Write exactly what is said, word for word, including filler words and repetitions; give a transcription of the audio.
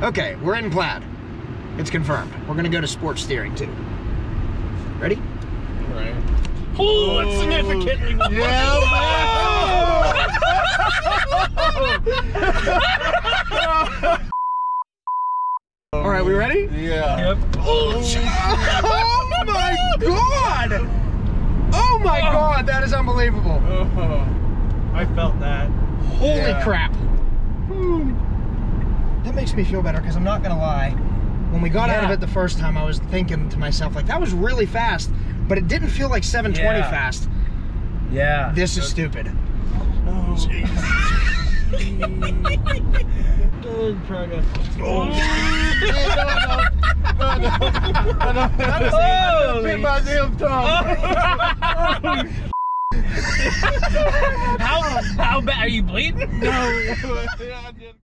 Okay, we're in Plaid. It's confirmed. We're gonna go to sports steering too. Ready? Right. Oh, it's significantly more. Yeah, All right, we ready? Yeah. Yep. Oh my God! Oh my Oh. God, that is unbelievable. Oh. I felt that. Holy Yeah. crap. That makes me feel better because I'm not gonna lie. When we got out of Yeah. it the first time, I was thinking to myself, like, that was really fast, but it didn't feel like seven twenty Yeah. fast. Yeah. This is stupid. Oh. Oh. Hit my damn tongue. How how bad are you bleeding? No.